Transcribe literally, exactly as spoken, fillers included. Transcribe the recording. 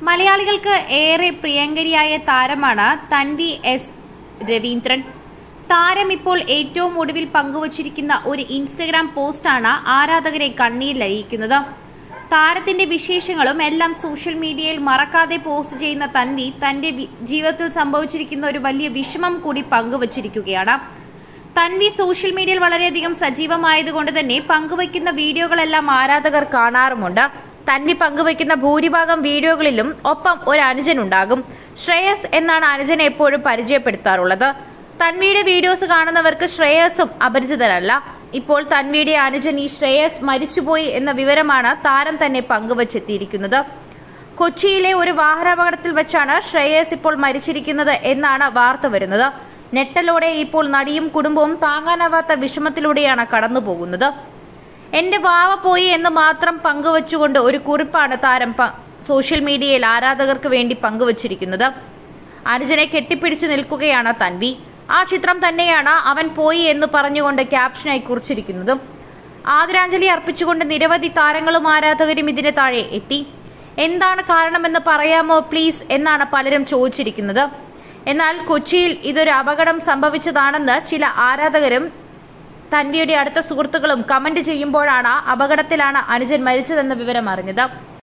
മലയാളികൾക്ക് ഏറെ പ്രിയങ്കരിയായ താരമാണ് തൻവി എസ് രവീന്ദ്രൻ. താരം ഇപ്പോൾ ഏറ്റവും ഒടുവിൽ പങ്കുവച്ചിരിക്കുന്ന ഒരു ഇൻസ്റ്റഗ്രാം പോസ്റ്റാണ് ആരാധകരെ കണ്ണീരിലഴിയിക്കുന്നത്. താരത്തിന്റെ വിശേഷങ്ങളും എല്ലാം സോഷ്യൽ മീഡിയയിൽ മറക്കാതെ പോസ്റ്റ് ചെയ്യുന്ന തൻവി തന്റെ ജീവിതത്തിൽ സംഭവിച്ചിരിക്കുന്ന ഒരു വലിയ വിഷമം കൂടി പങ്കുവച്ചിരിക്കുകയാണ്. തൻവി സോഷ്യൽ മീഡിയയിൽ വളരെയധികം സജീവമായതുകൊണ്ട് തന്നെ പങ്കുവയ്ക്കുന്ന വീഡിയോകളെല്ലാം ആരാധകർ കാണാറുമുണ്ട്. തൻവി പങ്കുവയ്ക്കുന്ന ഭൂരിഭാഗം വീഡിയോകളിലും ഒപ്പം ഒരു അനുജനുണ്ടാകും. ശ്രേയസ് എന്നാണ് അനുജനെ എപ്പോഴും പരിചയപ്പെടുത്താറുള്ളത്. തൻവിയുടെ വീഡിയോസ് കാണുന്നവർക്ക് ശ്രേയസും അപരിചിതരല്ല. ഇപ്പോൾ തൻവിയുടെ അനുജൻ ഈ ശ്രേയസ് മരിച്ചുപോയി എന്ന വിവരമാണ് താരം തന്നെ പങ്കുവച്ചെത്തിയിരിക്കുന്നത്. കൊച്ചിയിലെ ഒരു വാഹനാപകടത്തിൽ വെച്ചാണ് ശ്രേയസ് ഇപ്പോൾ മരിച്ചിരിക്കുന്നത് എന്നാണ് വാർത്ത വരുന്നത്. ഞെട്ടലോടെ ഇപ്പോൾ നടിയും കുടുംബവും താങ്ങാനാവാത്ത വിഷമത്തിലൂടെയാണ് കടന്നുപോകുന്നത്. എന്റെ വാവ പോയി എന്ന് മാത്രം പങ്കുവച്ചുകൊണ്ട് ഒരു കുറിപ്പാണ് താരം സോഷ്യൽ മീഡിയയിൽ ആരാധകർക്ക് വേണ്ടി പങ്കുവച്ചിരിക്കുന്നത്. അനുജനെ കെട്ടിപ്പിടിച്ചു നിൽക്കുകയാണ് തൻവി. ആ ചിത്രം തന്നെയാണ് അവൻ പോയി എന്ന് പറഞ്ഞുകൊണ്ട് ക്യാപ്ഷനായി കുറിച്ചിരിക്കുന്നത്. ആദരാഞ്ജലി അർപ്പിച്ചുകൊണ്ട് നിരവധി താരങ്ങളും ആരാധകരും ഇതിന് താഴെ എത്തി. എന്താണ് കാരണമെന്ന് പറയാമോ പ്ലീസ് എന്നാണ് പലരും ചോദിച്ചിരിക്കുന്നത്. എന്നാൽ കൊച്ചിയിൽ ഇതൊരു അപകടം സംഭവിച്ചതാണെന്ന് ചില ആരാധകരും തൻവിയുടെ അടുത്ത സുഹൃത്തുക്കളും കമന്റ് ചെയ്യുമ്പോഴാണ് അപകടത്തിലാണ് അനുജൻ മരിച്ചതെന്ന വിവരം അറിഞ്ഞത്.